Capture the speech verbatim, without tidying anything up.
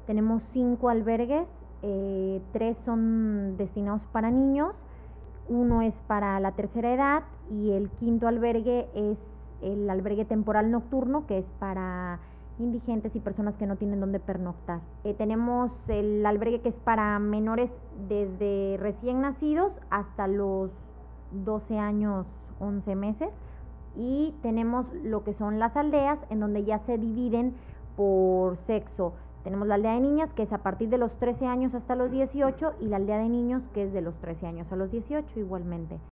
Tenemos cinco albergues, eh, tres son destinados para niños, uno es para la tercera edad y el quinto albergue es el albergue temporal nocturno, que es para indigentes y personas que no tienen dónde pernoctar. Eh, tenemos el albergue que es para menores desde recién nacidos hasta los doce años, once meses, y tenemos lo que son las aldeas, en donde ya se dividen por sexo. Tenemos la aldea de niñas, que es a partir de los trece años hasta los dieciocho, y la aldea de niños, que es de los trece años a los dieciocho igualmente.